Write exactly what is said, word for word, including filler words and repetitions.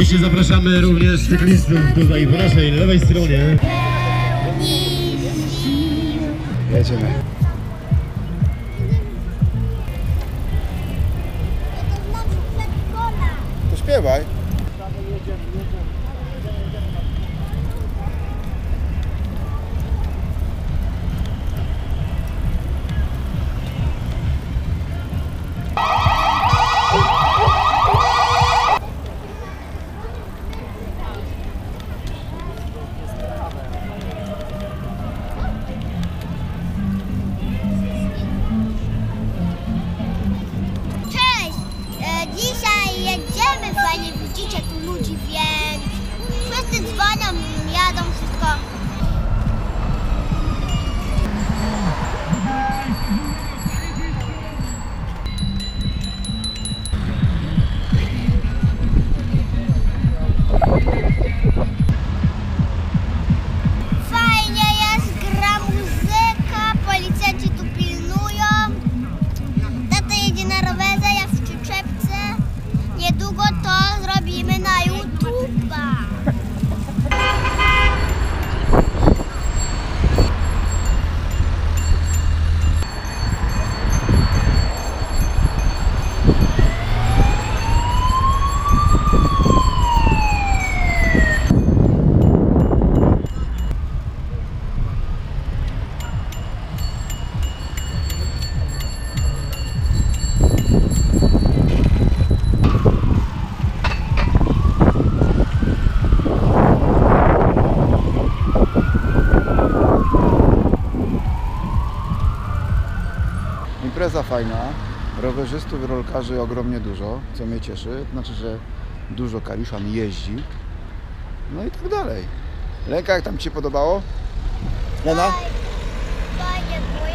Oczywiście zapraszamy również cyklistów tutaj po naszej lewej stronie. Jedziemy. To śpiewaj. Fajnie widzicie tu ludzi, więc wszyscy dzwonią, jadą, wszystko. Fajnie jest, gra muzyka, policjanci tu pilnują. Tata jedzie na rowerze, ja w przyczepce. Niedługo to zrobimy na YouTube'a. Impreza fajna, rowerzystów, rolkarzy ogromnie dużo, co mnie cieszy, znaczy, że dużo Kaliszan jeździ, no i tak dalej. Lenka, jak tam Ci się podobało? Lena? Fajnie, bo